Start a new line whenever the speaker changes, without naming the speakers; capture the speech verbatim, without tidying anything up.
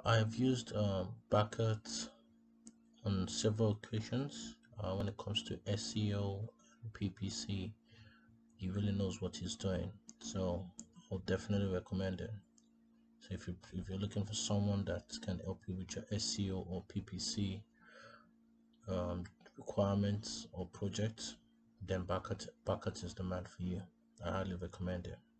I've used uh, Barkat on several occasions. Uh, when it comes to S E O and P P C, he really knows what he's doing. So I'll definitely recommend it. So if you if you're looking for someone that can help you with your S E O or P P C um, requirements or projects, then Barkat Barkat is the man for you. I highly recommend it.